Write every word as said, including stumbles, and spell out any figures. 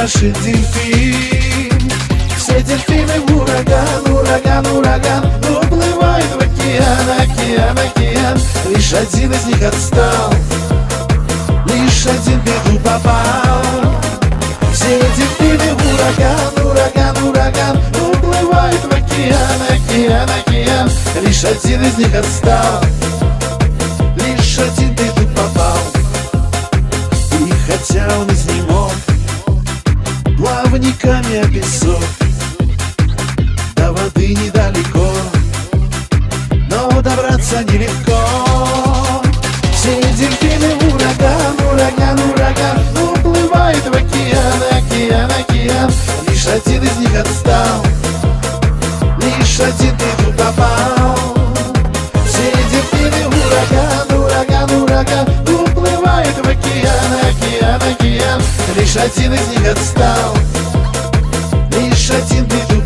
наш дельфин. Все дельфины в ураган, ураган, ураган, уплывают в океан, океан, океан. Лишь один из них отстал, лишь один в беду попал. Все дельфины в ураган, ураган, ураган, уплывают в океан, океан, океан. Лишь один из них отстал, лишь один в беду попал. И хотя он изнемог плавниками о песок, до воды недалеко, но добраться нелегко. Все дельфины в ураган, ураган, ураган, уплывают в океан, океан, океан. Лишь один из них отстал, лишь один в беду попал. Все дельфины в ураган, ураган, ураган, уплывают в океан, океан, океан. Лишь один из них отстал, лишь один в беду